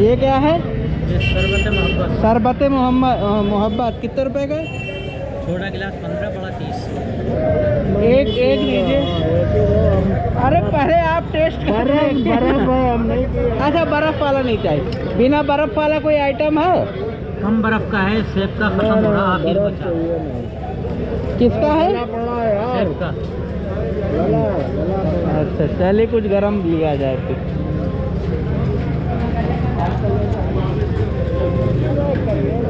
ये क्या है? ये शरबत मोहब्बत। शरबत मोहब्बत कितने रुपए का? छोटा गिलास 15, बड़ा 30। एक लीजिए। अरे पहले आप टेस्ट करें। बर्फ है हम नहीं। अच्छा बर्फ वाला नहीं चाहिए। बिना बर्फ वाला कोई आइटम है? कम बर्फ का है, सेब का खत्म हो रहा, आप ही बचा। किसका है? सेब का। अच्छा चलिए कुछ गरम लिया जाए फिर।